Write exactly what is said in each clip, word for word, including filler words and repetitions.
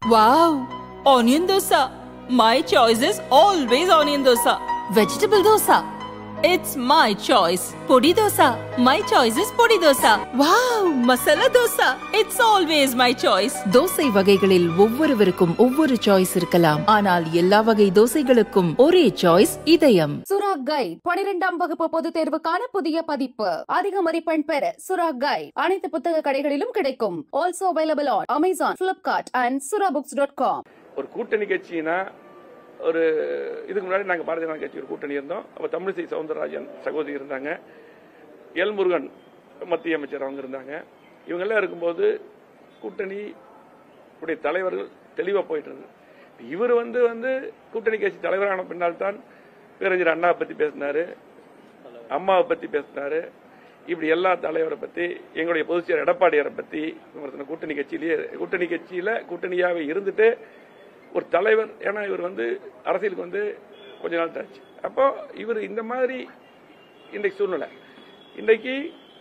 Wow! Onion dosa. My choice is always onion dosa. Vegetable dosa. It's my choice. Podi dosa. My choice is podi dosa. Wow! Masala dosa. It's always my choice. Dosa வகைகளில் ஒவ்வொருவருக்கும் ஒவ்வொரு choice இருக்கலாம். ஆனால் எல்லா வகை தோசைகளுக்கும் ஒரே choice இதயம். சுரா கைட் பனிரெண்டாம் வகுப்பு பொதுத் தேர்வுக்கான புதிய பதிப்பு. அதிக மதிப்பெண் பெற சுரா கைட் அனைத்து புத்தக கடைகளிலும் கிடைக்கும். Also available on Amazon, Flipkart and Sura books dot com. ஒரு கூட்டணி கட்சினா ஒரு இதுக்கு முன்னாடி நாங்கள் பாரதிய ஜனதா கட்சி ஒரு கூட்டணி இருந்தோம். அப்போ தமிழிசை சவுந்தரராஜன் சகோதரி இருந்தாங்க, எல் முருகன் மத்திய அமைச்சர் அவங்க இருந்தாங்க. இவங்கெல்லாம் இருக்கும்போது கூட்டணி உடைய தலைவர்கள் தெளிவாக போயிட்டு இருந்தது. இவர் வந்து வந்து கூட்டணி கட்சி தலைவரான பின்னால் தான் பேரறிஞர் அண்ணாவை பற்றி பேசினாரு, அம்மாவை பற்றி பேசினாரு. இப்படி எல்லா தலைவரை பற்றி, எங்களுடைய பொதுச் செயலர் எடப்பாடியாரை பற்றி விமர்சனம். கூட்டணி கட்சியிலேயே கூட்டணி கட்சியில் கூட்டணியாகவே இருந்துட்டு ஒரு தலைவர், ஏன்னா இவர் வந்து அரசியலுக்கு வந்து கொஞ்ச நாள் தாச்சு. அப்போ இவர் இந்த மாதிரி இன்றைக்கு சூழ்நிலை, இன்றைக்கு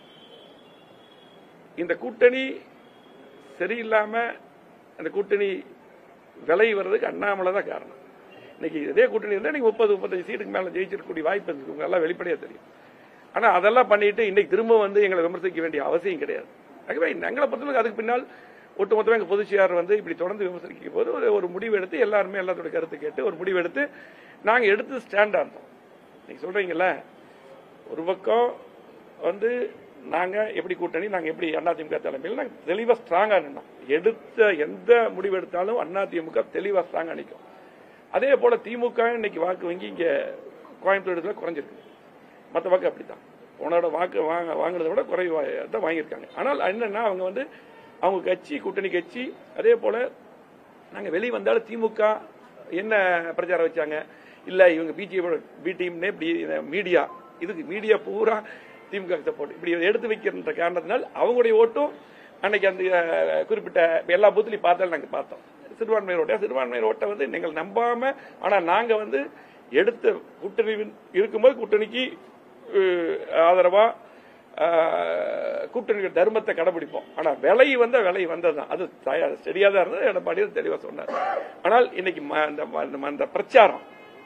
இந்த கூட்டணி சரியில்லாம அந்த கூட்டணி விலை வர்றதுக்கு அண்ணாமலை தான் காரணம். இன்னைக்கு இதே கூட்டணி இருந்தால் நீங்க முப்பது முப்பத்தஞ்சு சீட்டுக்கு மேல ஜெயிச்சிருக்கக்கூடிய வாய்ப்பு இருக்கு, எல்லாம் வெளிப்படையா தெரியும். ஆனா அதெல்லாம் பண்ணிட்டு இன்னைக்கு திரும்ப வந்து எங்களை விமர்சிக்க வேண்டிய அவசியம் கிடையாது. ஆகவே எங்களை பொறுத்தவரைக்கும் அதுக்கு பின்னால் ஒட்டுமொத்தமாக எங்கள் பொதுச் செயலர் வந்து இப்படி தொடர்ந்து விமர்சிக்கும் போது ஒரு ஒரு முடிவு எடுத்து எல்லாருமே எல்லாத்தோட கருத்து கேட்டு ஒரு முடிவு எடுத்து நாங்கள் எடுத்து ஸ்டாண்டா இருந்தோம். நீங்க சொல்றீங்கல்ல, ஒரு பக்கம் வந்து நாங்கள் எப்படி கூட்டணி, நாங்கள் எப்படி அதிமுக தலைமையில் நாங்கள் தெளிவாக ஸ்ட்ராங்காக நின்றோம். எடுத்த எந்த முடிவு எடுத்தாலும் அதிமுக தெளிவாக ஸ்ட்ராங்காக நிற்கும். அதே போல திமுக இன்னைக்கு வாக்கு வங்கி இங்கே கோயம்புத்தூர் இடத்துல குறைஞ்சிருக்கு, மற்ற வாக்கு அப்படித்தான். போனோட வாக்கு வாங்க வாங்குறத விட குறைவா தான் வாங்கியிருக்காங்க. ஆனால் என்னன்னா அவங்க வந்து அவங்க கட்சி கூட்டணி கட்சி, அதே போல நாங்க வெளியே வந்தாலும் திமுக என்ன பிரச்சாரம் வச்சாங்க, இல்ல இவங்க பிஜேபி பி டீம்னே இப்படி மீடியா, இதுக்கு மீடியா பூரா திமுக சப்போர்ட் இப்படி எடுத்து வைக்கிற காரணத்தினால் அவங்களுடைய ஓட்டும் அன்னைக்கு அந்த குறிப்பிட்ட எல்லா பூத்துலையும் பார்த்தாலும் நாங்க பார்த்தோம். சிறுபான்மையர் ஓட்ட சிறுபான்மையர் ஓட்டை வந்து நீங்கள் நம்பாம, ஆனா நாங்க வந்து எடுத்த கூட்டணி இருக்கும்போது கூட்டணிக்கு ஆதரவா கூட்டணி தர்மத்தை கடைபிடிப்போம். ஆனா விலை வந்த விலை வந்ததுதான், அது சரியாதான் இருந்தது. எடப்பாடி தெளிவா சொன்னார். ஆனால் இன்னைக்கு அந்த பிரச்சாரம்,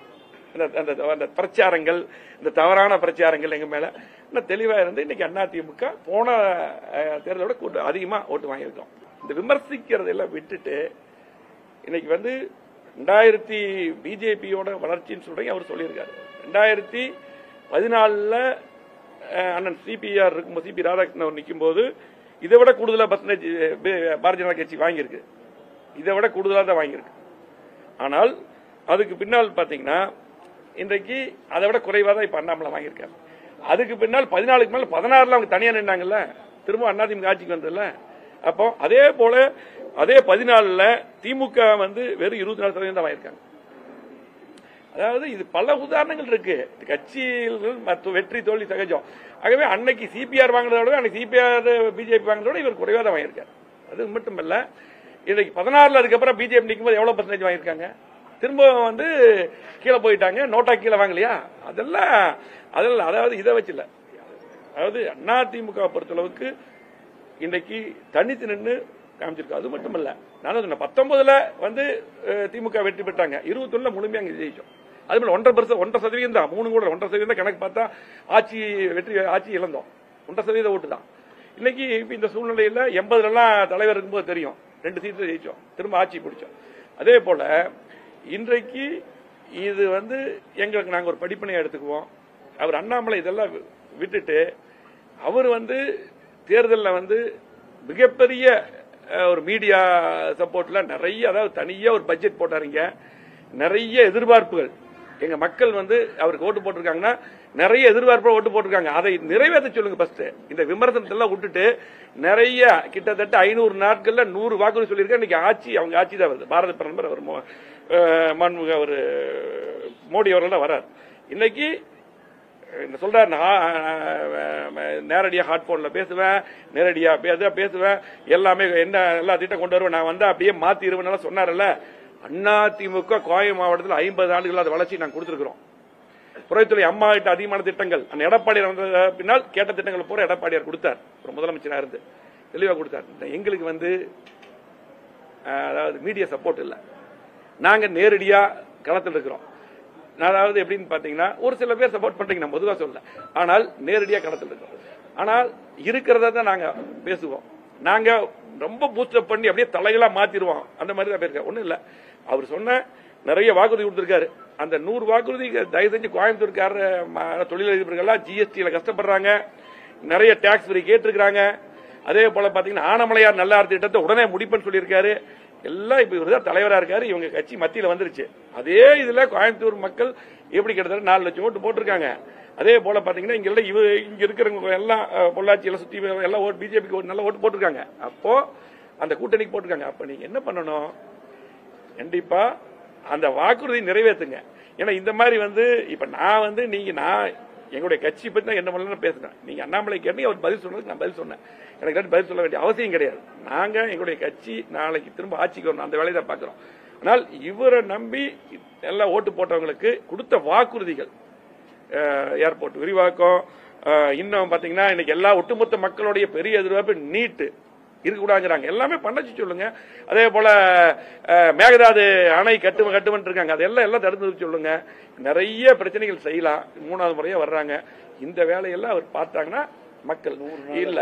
அந்த பிரச்சாரங்கள், இந்த தவறான பிரச்சாரங்கள் எங்க மேல தெளிவா இருந்து இன்னைக்கு அதிமுக போன தேர்தலை விட கூட்டம் அதிகமா ஓட்டு வாங்கியிருக்கோம். இந்த விமர்சிக்கிறத எல்லாம் விட்டுட்டு இன்னைக்கு வந்து ரெண்டாயிரத்தி பிஜேபியோட வளர்ச்சின்னு சொல்றீங்க, அவர் சொல்லியிருக்காரு. ரெண்டாயிரத்தி பதினாலுல அண்ணன் சிபிஆர் இருக்கும்போது, சிபி ராதாகிருஷ்ணன் நிற்கும் போது இதை விட கூடுதலா பர்சன்டேஜ் பாரதிய ஜனதா கட்சி வாங்கியிருக்கு, இதை விட கூடுதலா தான் வாங்கியிருக்கு. ஆனால் அதுக்கு பின்னால் பாத்தீங்கன்னா இன்றைக்கு அதை விட குறைவா தான் இப்ப அண்ணாமலை வாங்கியிருக்காரு. அதுக்கு பின்னால் பதினாலுக்கு மேல பதினாறுல அவங்க தனியா நின்றாங்கல்ல, திரும்ப அதிமுக ஆட்சிக்கு வந்ததுல. அப்போ அதே போல அதே பதினாலுல திமுக வந்து வெறும் இருபத்தி நாலு சதவீதம் தான் வாங்கியிருக்காங்க. அதாவது இது பல உதாரணங்கள் இருக்கு. கட்சியில் வெற்றி தோல்வி சகஜம். ஆகவே அன்னைக்கு சிபிஆர் வாங்கினதோட அன்னைக்கு சிபிஆர் பிஜேபி வாங்கினதோட இவர் குறைவா தான் வாங்கியிருக்காரு. அது மட்டும் இல்ல, இன்னைக்கு பதினாறுல அதுக்கப்புறம் பிஜேபி நிற்கும் போது எவ்வளவு பர்சன்டேஜ் வாங்கியிருக்காங்க, திரும்ப வந்து கீழே போயிட்டாங்க. நோட்டா கீழே வாங்கலையா, அதெல்லாம் அதெல்லாம் அதாவது இதை வச்சுல, அதாவது அதிமுக பொறுத்தளவுக்கு இன்னைக்கு தனித்து நின்று காமிச்சிருக்கு. அது மட்டும் இல்ல, நான் சொன்ன பத்தொன்பதுல வந்து திமுக வெற்றி பெற்றாங்க, இருபத்தி ஒண்ணுல முழுமையா அங்க ஜெயிச்சோம். அது போல ஒன்றரை பர்சன்ட் ஒன்றரை சதவீதம் தான், மூணு கூட ஒன்றரை சதவீதம் கணக்கு பார்த்தா ஆட்சி வெற்றி ஆட்சி இழந்தோம். ஒன்றரை சதவீத ஓட்டு தான். இன்னைக்கு இந்த சூழ்நிலையில எண்பதுல எல்லாம் தலைவர் இருக்கும்போது தெரியும், ரெண்டு சீட்டு ஜெயிச்சோம், திரும்ப ஆட்சி பிடிச்சோம். அதே போல இன்றைக்கு இது வந்து எங்களுக்கு நாங்க ஒரு படிப்பினையா எடுத்துக்குவோம். அவர் அண்ணாமலை இதெல்லாம் விட்டுட்டு அவர் வந்து தேர்தலில் வந்து மிகப்பெரிய ஒரு மீடியா சப்போர்ட்ல நிறைய, அதாவது தனியா ஒரு பட்ஜெட் போட்டாருங்க, நிறைய எதிர்பார்ப்புகள். எங்க மக்கள் வந்து அவருக்கு ஓட்டு போட்டிருக்காங்கன்னா நிறைய எதிர்பார்ப்பு ஓட்டு போட்டிருக்காங்க, அதை நிறைவேற்ற சொல்லுங்க ஃபர்ஸ்ட். இந்த விமர்சனத்தை எல்லாம் விட்டுட்டு நிறைய கிட்டத்தட்ட ஐநூறு நாட்கள்ல நூறு வாக்குறுதி சொல்லியிருக்காங்க. இன்னைக்கு ஆட்சி அவங்க ஆட்சி தான் வருது. பாரத பிரதமர் அவர் மாண்புமிகு அவர் மோடி அவர்கள் வரார். இன்னைக்கு சொல்றாரு, நேரடியா ஹாட் போன்ல பேசுவேன், நேரடியா பேசுவேன், எல்லாமே என்ன எல்லா திட்டம் கொண்டு வருவேன், நான் வந்தா அப்படியே மாத்திருவேன் சொன்னார்ல. அதிமுக கோயம் மாவட்டத்தில் ஐம்பது ஆண்டுகள் அது வளர்ச்சி நாங்கள் கொடுத்திருக்கிறோம். புறத்துறை அம்மா கிட்ட அதிகமான திட்டங்கள் அந்த எடப்பாடியார் வந்த பின்னால் கேட்ட திட்டங்கள் பூரா எடப்பாடியார் கொடுத்தார். ஒரு முதலமைச்சராக இருந்து தெளிவாக கொடுத்தார். எங்களுக்கு வந்து அதாவது மீடியா சப்போர்ட் இல்லை. நாங்க நேரடியா களத்தில் இருக்கிறோம். அதாவது எப்படின்னு பாத்தீங்கன்னா ஒரு சில பேர் சப்போர்ட் பண்றீங்க, நான் பொதுவாக சொல்ல, ஆனால் நேரடியா களத்தில் இருக்கிறோம். ஆனால் இருக்கிறத தான் நாங்க பேசுவோம். நாங்க ரொம்ப பூஸ்டப் பண்ணி அப்படியே தலைகளா மாத்திடுவோம், அந்த மாதிரி தான் பேருக்க ஒண்ணும் இல்ல. அவர் சொன்ன நிறைய வாக்குறுதி கொடுத்திருக்காரு. அந்த நூறு வாக்குறுதி தயவு செஞ்சு கோயம்புத்தூர்கார தொழிலதிபர்கள்லாம் ஜிஎஸ்டியில கஷ்டப்படுறாங்க, நிறைய டாக்ஸ் ஃப்ரீ கேட்டிருக்காங்க. அதே போல பாத்தீங்கன்னா ஆனமலையார் நல்லார் திட்டத்தை உடனே முடிப்புன்னு சொல்லியிருக்காரு. எல்லாம் இப்ப இவர்தான் தலைவரா இருக்காரு, இவங்க கட்சி மத்தியில வந்துருச்சு. அதே இதுல கோயம்புத்தூர் மக்கள் எப்படி கிட்டத்தட்ட நாலு லட்சம் ஓட்டு போட்டிருக்காங்க. அதே போல பாத்தீங்கன்னா இங்க இவ இங்க இருக்கிறவங்க எல்லாம் பொள்ளாச்சியில சுத்தி எல்லாம் ஓட்டு பிஜேபிக்கு நல்ல ஓட்டு போட்டிருக்காங்க. அப்போ அந்த கூட்டணிக்கு போட்டிருக்காங்க. அப்ப நீங்க என்ன பண்ணணும், கண்டிப்பா அந்த வாக்குறுதி நிறைவேற்றுங்க. ஏன்னா இந்த மாதிரி வந்து இப்ப நான் வந்து நீங்க நான் எங்களுடைய கட்சி பத்தி தான் என்ன பண்ணலாம் பேசுறேன். நீங்க அண்ணாமலை கேட்டீங்க, அவர் பதில் சொன்னதுக்கு நான் பதில் சொன்னேன். எனக்கு பதில் சொல்ல வேண்டிய அவசியம் கிடையாது. நாங்க எங்களுடைய கட்சி நாளைக்கு திரும்ப ஆட்சிக்கு வரணும், அந்த வேலையை தான் பாக்குறோம். ஆனால் இவரை நம்பி எல்லாம் ஓட்டு போட்டவங்களுக்கு கொடுத்த வாக்குறுதிகள், ஏர்போர்ட் விரிவாக்கம், இன்னும் பாத்தீங்கன்னா இன்னைக்கு எல்லா ஒட்டுமொத்த மக்களுடைய பெரிய எதிர்பார்ப்பு நீட்டு இருக்கக்கூடாதுங்கிறாங்க. எல்லாமே பண்ணச்சு சொல்லுங்க. அதே போல மேகதாது அணை கட்டு கட்டுமன் இருக்காங்க, அதெல்லாம் எல்லாம் தடுத்து சொல்லுங்க. நிறைய பிரச்சனைகள் செய்யலாம். மூணாவது முறையா வர்றாங்க. இந்த வேலையெல்லாம் அவர் பார்த்தாங்கன்னா மக்கள் இல்ல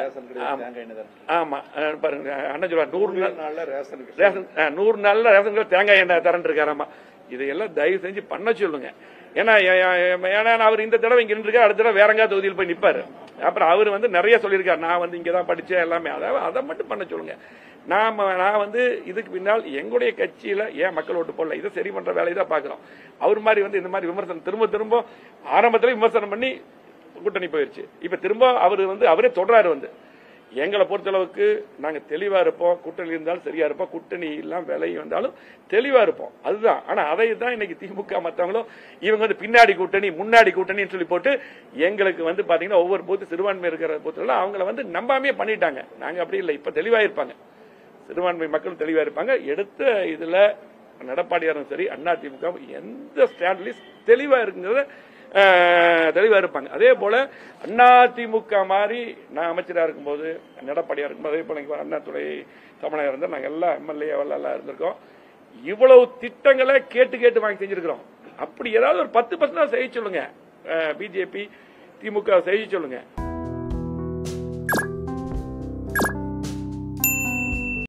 ஆமா பாருங்க அண்ணன் சொல்லுவார் நூறு நாள் ரேஷன் நூறு நாள்ல ரேஷன் தேங்காய் எண்ணெய் தரன் இருக்காராமா. இதையெல்லாம் தயவு செஞ்சு பண்ண சொல்லுங்க. ஏன்னா ஏன்னா அவர் இந்த தடவை இங்க நின்று அடுத்த தடவை வேற எங்காவது தொகுதியில் போய் நிப்பாரு. அப்புறம் அவர் வந்து நிறைய சொல்லியிருக்காரு, நான் வந்து இங்கதான் படிச்சேன் எல்லாமே. அதாவது அதை மட்டும் பண்ண சொல்லுங்க. நாம நான் வந்து இதுக்கு பின்னால் எங்களுடைய கட்சியில ஏன் மக்கள் ஓட்டு போடல, இதை சரி பண்ற வேலையை தான் பாக்குறோம். அவர் மாதிரி வந்து இந்த மாதிரி விமர்சனம் திரும்ப திரும்ப ஆரம்பத்துல விமர்சனம் பண்ணி கூட்டணி போயிருச்சு. இப்ப திரும்ப அவர் வந்து அவரே தொடராரு. வந்து எங்களை பொறுத்தளவுக்கு நாங்க தெளிவா இருப்போம். கூட்டணி இருந்தாலும் சரியா இருப்போம், கூட்டணி எல்லாம் விலையும் வந்தாலும் தெளிவா இருப்போம். அதுதான். ஆனா அதை தான் இன்னைக்கு திமுக மத்தவங்களும் இவங்க வந்து பின்னாடி கூட்டணி முன்னாடி கூட்டணின்னு சொல்லி போட்டு எங்களுக்கு வந்து பாத்தீங்கன்னா ஒவ்வொரு பூத்து சிறுபான்மை இருக்கிற பூத்துல அவங்களை வந்து நம்பாமே பண்ணிட்டாங்க. நாங்க அப்படி இல்லை, இப்ப தெளிவா இருப்பாங்க, சிறுபான்மை மக்கள் தெளிவா இருப்பாங்க. எடுத்த இதுல எடப்பாடியாரும் சரி அதிமுக எந்த ஸ்டாண்ட்லயும் தெளிவா இருக்குங்கிறத தெளிவா இருப்பாங்க. அதே போல அதிமுக மாதிரி நான் அமைச்சரா இருக்கும்போது எடப்பாடியா இருக்கும்போது அதே போல அண்ணா துறை தமிழக இருந்தா நாங்க எல்லாம் எம்எல்ஏ எல்லாம் இருந்திருக்கோம். இவ்வளவு திட்டங்களை கேட்டு கேட்டு வாங்கி செஞ்சிருக்கிறோம். அப்படி ஏதாவது ஒரு பத்து பர்சன்ட் செய்ய சொல்லுங்க, பிஜேபி திமுக செய்ய சொல்லுங்க.